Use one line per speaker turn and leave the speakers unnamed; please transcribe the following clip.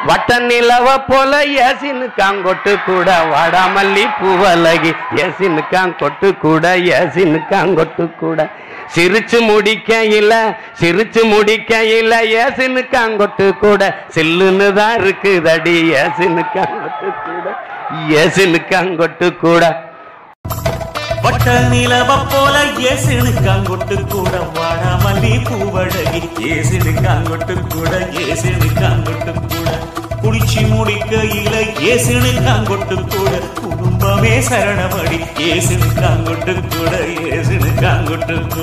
வட்ட நிலவ போல ஏசின்னு காங்கொட்டு கூட வாடாமல்லி பூவலகி ஏசின்னு காங்கொட்டு கூட ஏசின்னு காங்கொட்டு கூட சிரிச்சு முடிக்கையில ஏசின்னு காங்கொட்டு கூட சில்லுன்னு தான் இருக்குதடி ஏசின்னு காங்கொட்டு கூட ஏசின்னு காங்கொட்டு கூட
வட்ட நிலவ போல ஏசின்னு காங்கொட்டு கூட வாடாமல்லி பூவழகி ஏசின்னு காங்கொட்டு கூட ஏசின்னு காங்கொட்டு கூட குளிச்சு முடிக்கையில ஏசின்னு காங்கொட்டு கூட குடும்பமே சரணமடி ஏசின்னு காங்கொட்டு கூட ஏசின்னு காங்கொட்டு கூட